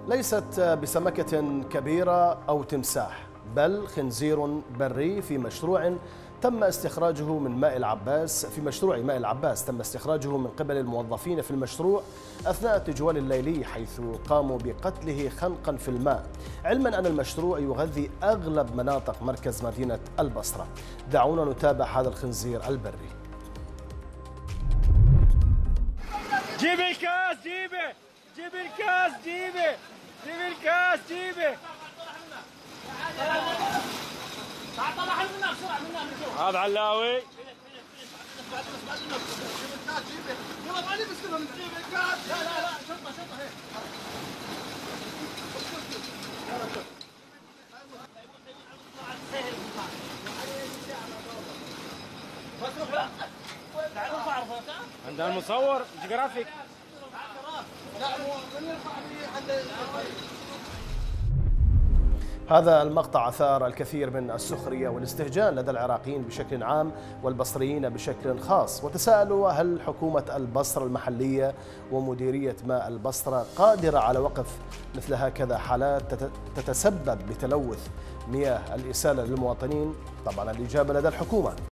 ليست بسمكة كبيرة أو تمساح، بل خنزير بري في مشروع تم استخراجه من ماء العباس. في مشروع ماء العباس تم استخراجه من قبل الموظفين في المشروع أثناء التجوال الليلي، حيث قاموا بقتله خنقا في الماء، علما أن المشروع يغذي أغلب مناطق مركز مدينة البصرة. دعونا نتابع هذا الخنزير البري. جيب الكاس، جيبه، جيب الكاس، جيبه، جيب الكاس، جيبه. طلع منا بسرعه، منا هذا علاوي. جيب الكاس، جيبه. يلا تعالي مسكهم، جيب الكاس. لا لا لا، شطه هيك. عندنا المصور جرافيك. هذا المقطع أثار الكثير من السخرية والاستهجان لدى العراقيين بشكل عام والبصريين بشكل خاص، وتساءلوا هل حكومة البصرة المحلية ومديرية ماء البصرة قادرة على وقف مثل هكذا حالات تتسبب بتلوث مياه الإسالة للمواطنين؟ طبعا الإجابة لدى الحكومة.